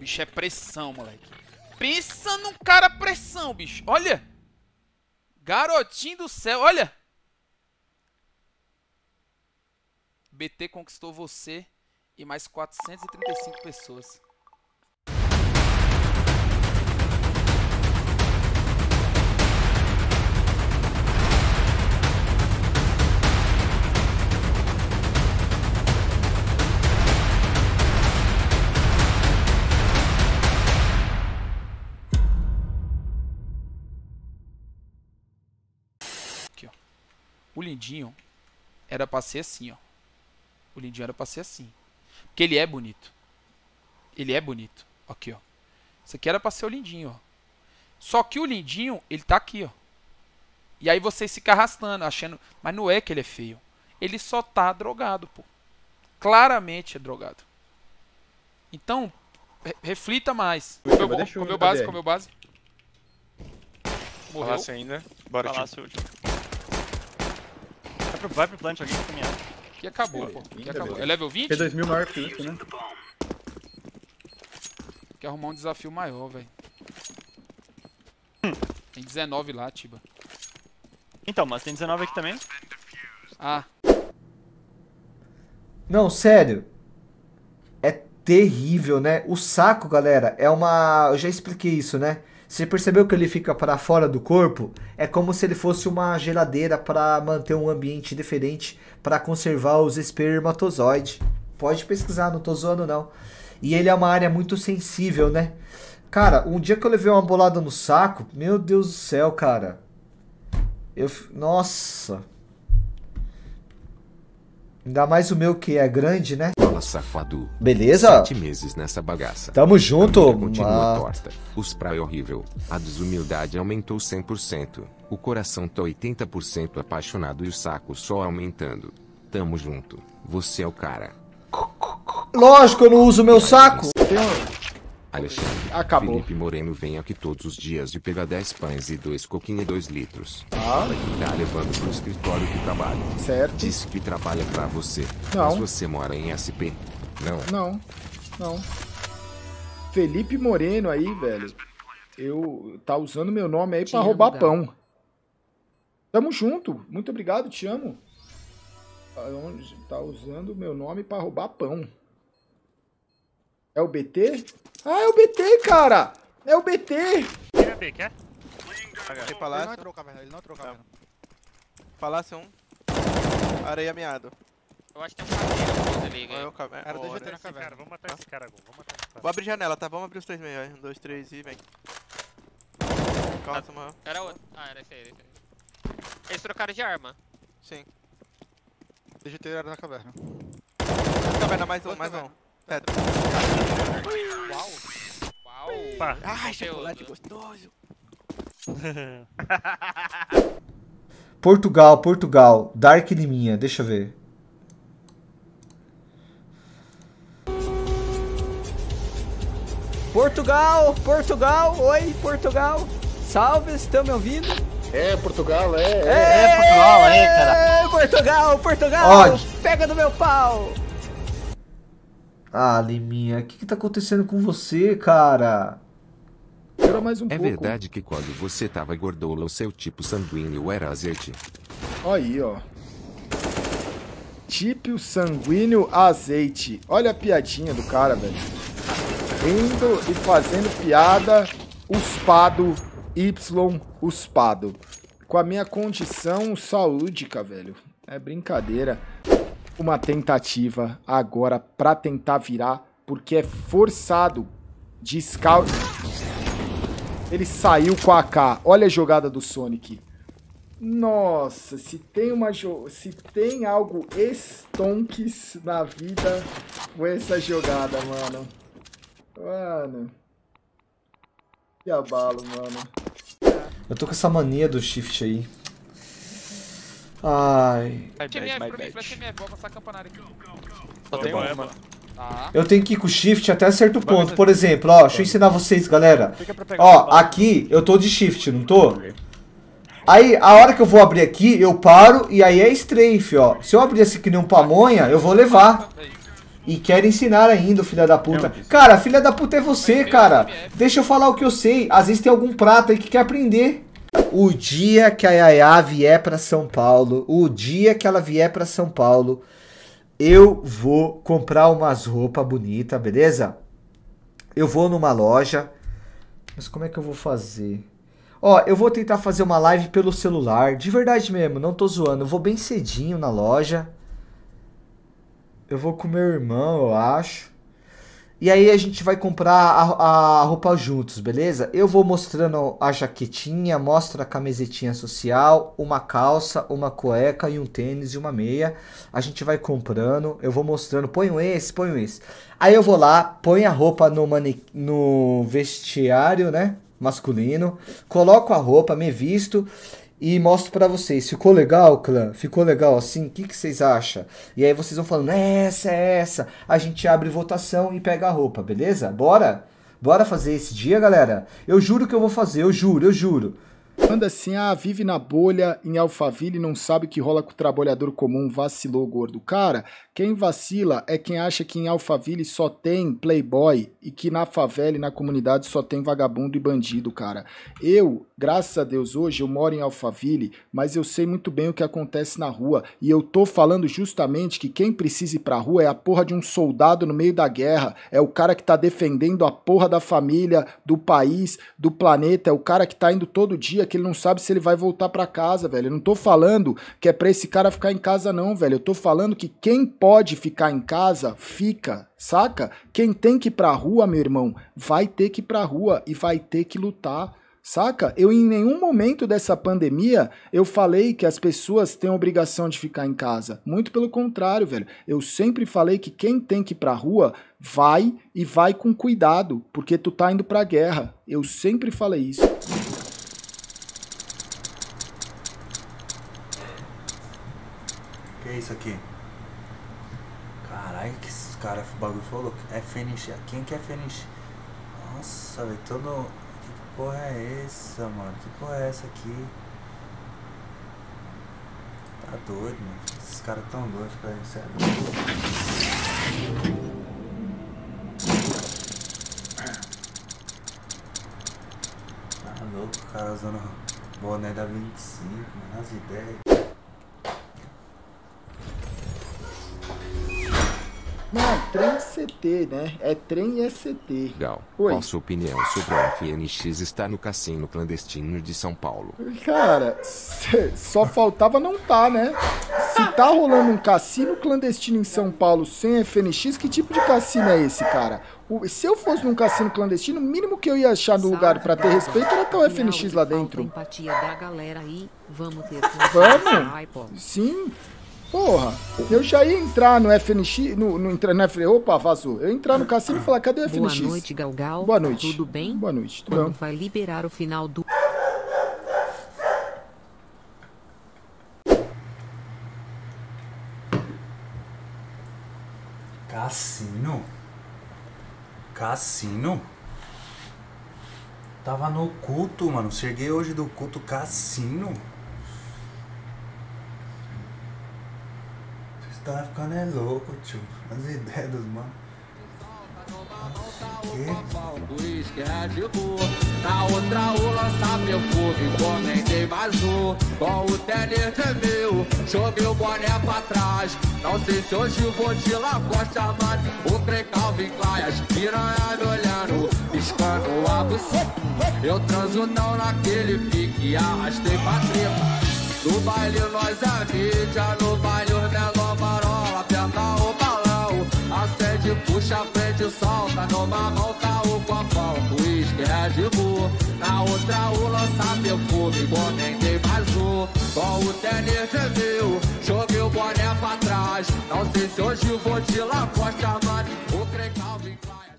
Bicho, é pressão, moleque. Pensa num cara pressão, bicho. Olha. Garotinho do céu, olha. BT conquistou você e mais 435 pessoas. Aqui, ó. O lindinho era pra ser assim, ó. O lindinho era pra ser assim. Porque ele é bonito. Ele é bonito. Aqui, ó. Isso aqui era pra ser o lindinho, ó. Só que o lindinho, ele tá aqui, ó. E aí vocês ficam arrastando, achando... Mas não é que ele é feio. Ele só tá drogado, pô. Claramente é drogado. Então, reflita mais. Comeu base. Morreu. Palácio ainda. Bora, Palácio último. Vai pro plant alguém caminhar. Aqui acabou, pô. Aqui acabou. É level 20? P2000 maior que isso, né? Quer arrumar um desafio maior, velho. Tem 19 lá, Tiba. Então, mas tem 19 aqui também. Ah. Não, sério. É terrível, né? O saco, galera, é uma... Eu já expliquei isso, né? Você percebeu que ele fica para fora do corpo? É como se ele fosse uma geladeira para manter um ambiente diferente, para conservar os espermatozoides. Pode pesquisar, não tô zoando não. E ele é uma área muito sensível, né? Cara, um dia que eu levei uma bolada no saco, meu Deus do céu, cara. Nossa. Ainda mais o meu que é grande, né? Fala, safado. Beleza? 7 meses nessa bagaça. Tamo junto. A vida continua torta. O spray é horrível. A desumildade aumentou 100%. O coração tá 80% apaixonado e o saco só aumentando. Tamo junto. Você é o cara. Lógico, eu não uso meu saco. Alexandre. Acabou. Felipe Moreno vem aqui todos os dias e pega 10 pães e 2 coquinhos e 2 litros. Ah, Tá levando pro escritório que trabalha. certo. Disse que trabalha pra você. Não. Mas você mora em SP? Não. Não. Felipe Moreno aí, velho. Tá usando meu nome aí pra roubar pão. Tamo junto. Muito obrigado, te amo. Tá usando meu nome pra roubar pão. É o BT? Ah, é o BT, cara! É o BT! Quer B, quer? Tem palácio. Ele não trocou, velho. Palácio 1. Areia meado. Eu acho que tem um caveira ali, Era velho. do GT na Esse cara, caverna. vamos matar esse cara, Gon. Vamos matar esse cara. Vou abrir janela, tá? Vamos abrir os 3 meio. 1, 2, 3 e vem. Calma, morreu. Era outro. Ah, era esse aí, Eles trocaram de arma. Sim. DGT era na caverna. Caverna, mais um. Pedra. Uau. Pá. Ai, chocolate gostoso. Portugal. Dark Liminha, deixa eu ver. Portugal. Oi, Portugal. Salve, estão me ouvindo? É, Portugal, Portugal, cara. Portugal. Ó. Pega no meu pau. Ah, Liminha, o que tá acontecendo com você, cara? Era mais um É pouco. verdade que quando você tava gordola o seu tipo sanguíneo era azeite? Aí, ó. Tipo sanguíneo azeite. Olha a piadinha do cara, velho. Indo e fazendo piada, uspado, uspado. Com a minha condição saúdica, velho. É brincadeira. Uma tentativa agora pra tentar virar, porque é forçado de scout. Ele saiu com a AK. Olha a jogada do Sonic. Nossa, se tem algo estonques na vida, foi essa jogada, mano. Mano. Que abalo, mano. Eu tô com essa mania do shift aí. Ai. Vou passar a campanária aqui. Só tem uma. Tá. Eu tenho que ir com shift até certo ponto. Por exemplo, ó, deixa eu ensinar vocês, galera. Ó, aqui eu tô de shift, não tô? Aí, a hora que eu vou abrir aqui, eu paro e aí é strafe, ó. Se eu abrir assim que nem um pamonha, eu vou levar. E quer ensinar ainda o filho da puta. Cara, filha da puta é você, cara. Deixa eu falar o que eu sei. Às vezes tem algum prato aí que quer aprender. O dia que a Yaya vier pra São Paulo, o dia que ela vier pra São Paulo, eu vou comprar umas roupas bonitas, beleza? Eu vou numa loja. Mas como é que eu vou fazer? Ó, eu vou tentar fazer uma live pelo celular. De verdade mesmo, não tô zoando. Eu vou bem cedinho na loja. Eu vou com meu irmão, eu acho. E aí a gente vai comprar a roupa juntos, beleza? Eu vou mostrando a jaquetinha, mostro a camisetinha social, uma calça, uma cueca e um tênis e uma meia. A gente vai comprando, eu vou mostrando, ponho esse, ponho esse. Aí eu vou lá, ponho a roupa no vestiário, né? Masculino. Coloco a roupa, me visto e mostro pra vocês. Ficou legal, clã? Ficou legal assim? O que vocês acham? E aí vocês vão falando, é essa. A gente abre votação e pega a roupa, beleza? Bora? Bora fazer esse dia, galera? Eu juro que eu vou fazer, eu juro. Manda assim, vive na bolha, em Alphaville, não sabe o que rola com o trabalhador comum, vacilou, gordo. Cara, quem vacila é quem acha que em Alphaville só tem playboy e que na favela e na comunidade só tem vagabundo e bandido, cara. Eu, graças a Deus, hoje eu moro em Alphaville, mas eu sei muito bem o que acontece na rua. E eu tô falando justamente que quem precisa ir pra rua é a porra de um soldado no meio da guerra, é o cara que tá defendendo a porra da família, do país, do planeta, é o cara que tá indo todo dia, que ele não sabe se ele vai voltar pra casa, velho. Eu não tô falando que é pra esse cara ficar em casa não, velho. Eu tô falando que quem pode ficar em casa, fica, saca? Quem tem que ir pra rua, meu irmão, vai ter que ir pra rua e vai ter que lutar, saca? Eu em nenhum momento dessa pandemia eu falei que as pessoas têm a obrigação de ficar em casa. Muito pelo contrário, velho. Eu sempre falei que quem tem que ir pra rua vai e vai com cuidado, porque tu tá indo pra guerra. Eu sempre falei isso. Que é isso aqui? Caralho, que esse cara, o bagulho falou. É finish. Quem que é finish? Nossa, velho, todo... Que porra é essa, mano? Que porra é essa aqui? Tá doido, mano. Esses caras tão doidos pra isso. Tá louco, o cara usando boné da 25, mano. As ideias. Não, trem é CT, né? É trem e é CT. Gal, Oi. qual sua opinião sobre o FNX estar no cassino clandestino de São Paulo? Cara, só faltava não tá, né? Se tá rolando um cassino clandestino em São Paulo sem FNX, que tipo de cassino é esse, cara? Se eu fosse num cassino clandestino, o mínimo que eu ia achar no lugar pra ter respeito era ter o FNX lá dentro. Empatia da galera aí, vamos ter. Vamos? Sim. Porra, eu já ia entrar no FNX, opa, vazou. Eu ia entrar no cassino e falar, cadê o FNX? Boa noite, Galgal. Boa noite. Tudo bem? Boa noite, tudo Quando bem? vai liberar o final do... Cassino? Cassino? Tava no culto, mano. Cheguei hoje do culto cassino. Tá ficando é louco, tio. As ideias dos mano. Na outra o lançar perfume, comentei mais um. Com o tênis é meu, joguei o boné pra trás. Não sei se hoje vou de Lacoste Armado. O trem Calvin Klein, as piranha me olhando, piscando a buceta. Eu transo não naquele pique, arrastei pra treta. No baile nós é mídia, no baile os menor marola, aperta o balão, acende, puxa a frente, solta, numa mão tá o copão, uísque, Red Bull, na outra o lança perfume, comentei mais um, com o tênis é meu, joguei o boné pra trás, não sei se hoje vou de Lacoste Armado, o trem Calvin Klein.